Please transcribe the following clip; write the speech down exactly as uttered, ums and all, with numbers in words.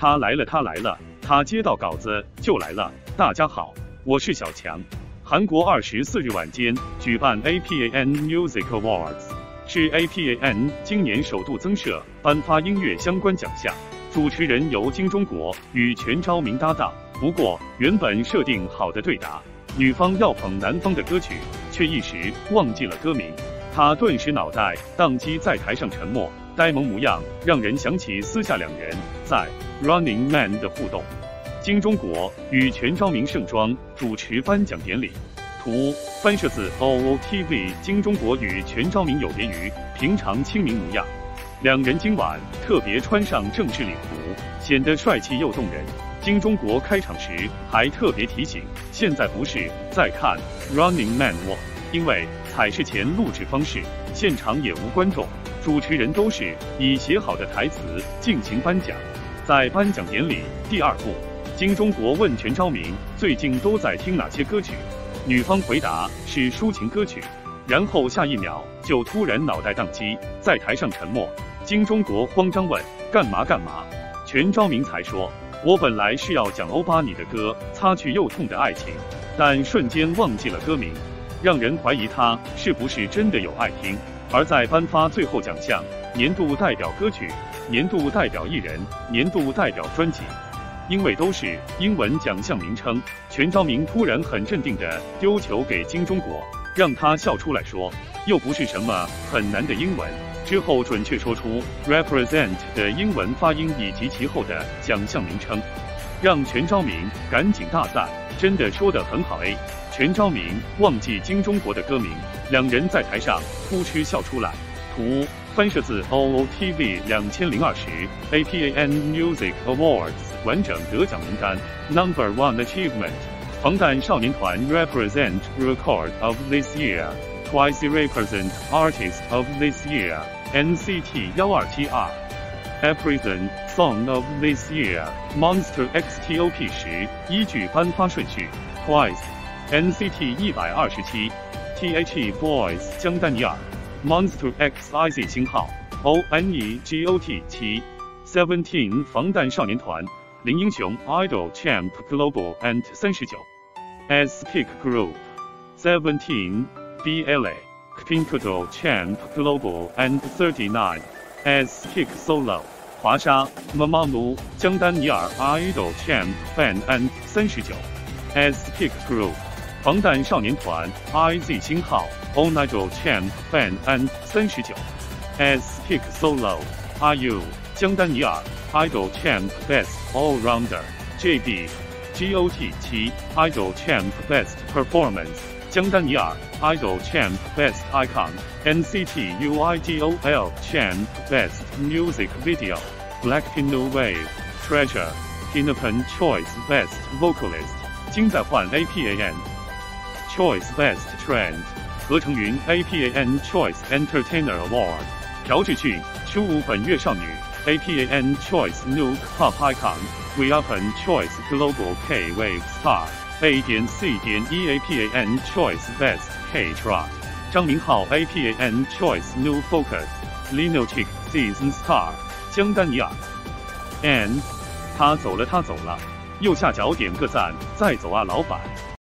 他来了，他来了，他接到稿子就来了。大家好，我是小强。韩国二十四日晚间举办 A P A N Music Awards， 是 A P A N 今年首度增设颁发音乐相关奖项，主持人由金钟国与全昭明搭档。不过，原本设定好的对答，女方要捧男方的歌曲，却一时忘记了歌名，他顿时脑袋宕机，在台上沉默，呆萌模样让人想起私下两人在 Running Man 的互动。金钟国与全昭明盛装主持颁奖典礼。图翻摄自 O O T V。金钟国与全昭明有别于平常亲民模样，两人今晚特别穿上正式礼服，显得帅气又动人。金钟国开场时还特别提醒，现在不是在看 Running Man 我，因为采视前录制方式，现场也无观众，主持人都是以写好的台词进行颁奖。在颁奖典礼第二部，金钟国问全昭明最近都在听哪些歌曲，女方回答是抒情歌曲，然后下一秒就突然脑袋宕机，在台上沉默。金钟国慌张问干嘛干嘛，全昭明才说我本来是要讲欧巴你的歌擦去又痛的爱情，但瞬间忘记了歌名，让人怀疑他是不是真的有爱听。而在颁发最后奖项年度代表歌曲、年度代表艺人、年度代表专辑，因为都是英文奖项名称，全昭明突然很镇定地丢球给金钟国，让他笑出来说又不是什么很难的英文，之后准确说出 represent 的英文发音以及其后的奖项名称，让全昭明赶紧大赞，真的说得很好 A。 全昭明忘记金钟国的歌名，两人在台上扑哧笑出来。图翻摄自 O O T V。 两千零二十 A P A N Music Awards 完整得奖名单。 Number One Achievement 防弹少年团 Represent Record of this year， Twice Represent Artist of this year， N C T 一二七 R A Prison Song of this year， Monster X T O P 十。依据颁发顺序 Twice N C T 一百二十七 T H E Boys 姜丹尼尔 Monster X I Z 星号 O N E G O T 七 Seventeen 防弹少年团林英雄 Idol Champ Global and 三十九 S Kick Group Seventeen B L A Pink Idol Champ Global and thirty-nine S Kick Solo 华莎 Mamamoo 姜丹尼尔 Idol Champ Fan and 三十九 S Kick Group防弹少年团 I Z 星号 On Idol Champ Fan and 三十九 S Kick Solo I U 姜丹尼尔 Idol Champ Best All Rounder J B G O T 七 Idol Champ Best Performance 姜丹尼尔 Idol Champ Best Icon N C T U I D O L Champ Best Music Video Blackpink New Wave Treasure Kinopon Choice Best Vocalist 金在换 A P A N Choice Best Trend 合成云 A P A N Choice Entertainer Award 朴智俊出舞本月少女 A P A N Choice New Pop Icon Weapon Choice Global K-Wave Star A 点 C 点 E A P A N Choice Best K-Trot 张明浩 A P A N Choice New Focus Lino Chick Season Star 姜丹尼尔 And 他走了他走了，右下角点个赞再走啊老板。